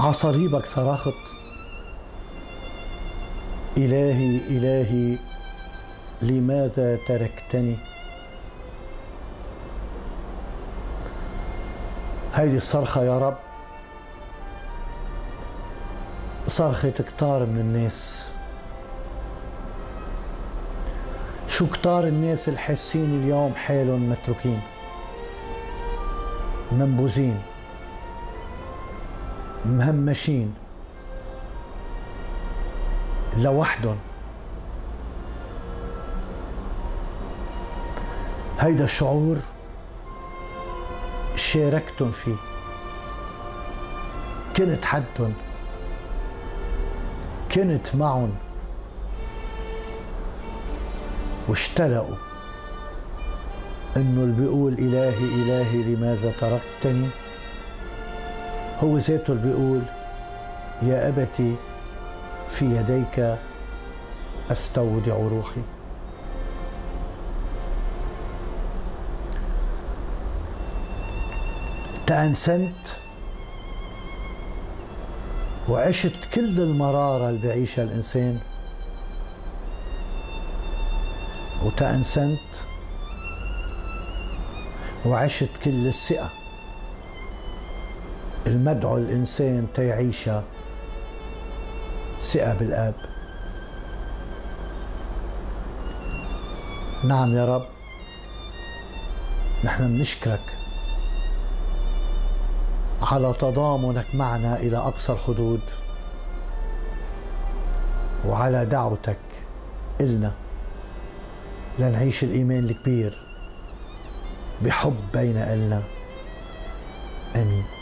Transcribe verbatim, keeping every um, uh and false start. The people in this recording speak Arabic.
عصليبك صرخت: إلهي إلهي لماذا تركتني؟ هيدي الصرخة يا رب صرخة كتار من الناس. شو كتار الناس الحاسين اليوم حالهم متروكين، منبوذين، مهمشين لوحدهم. هيدا الشعور شاركتن فيه، كنت حدهم، كنت معهم، واشتلقوا انه اللي بيقول إلهي إلهي لماذا تركتني هو ذاته اللي بيقول: يا أبتي في يديك أستودع روحي. تأنسنت وعشت كل المرارة اللي بيعيشها الإنسان، وتأنسنت وعشت كل الثقة المدعو الإنسان تيعيشها، ثقة بالآب. نعم يا رب، نحن بنشكرك على تضامنك معنا إلى أقصى الحدود، وعلى دعوتك إلنا لنعيش الإيمان الكبير بحب بين إلنا. آمين.